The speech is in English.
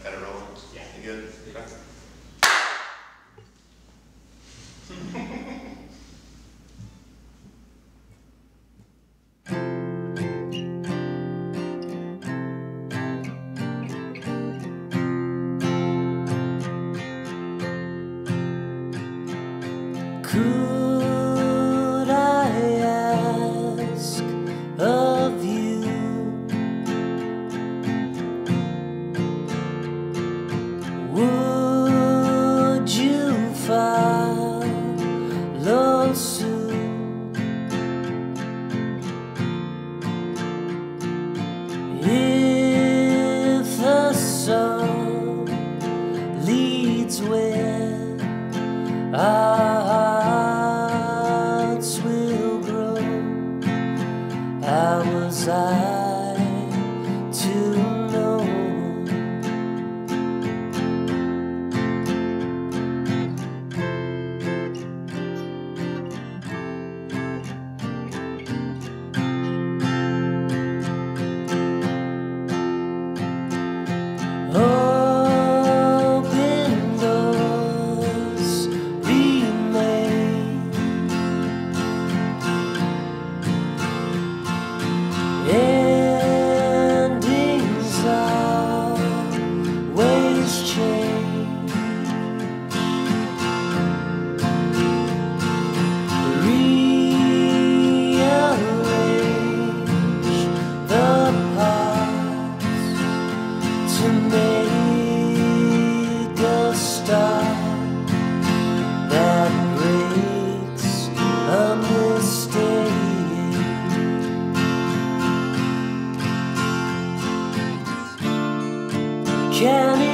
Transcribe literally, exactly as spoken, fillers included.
Got it rolling? Yeah. You good? Okay. Could I ask of you, would you follow suit? If the sun leads where our hearts will grow, how was I to know? Open doors remain, endings always change. Rearrange the parts to make a start that breaks a mistake. Can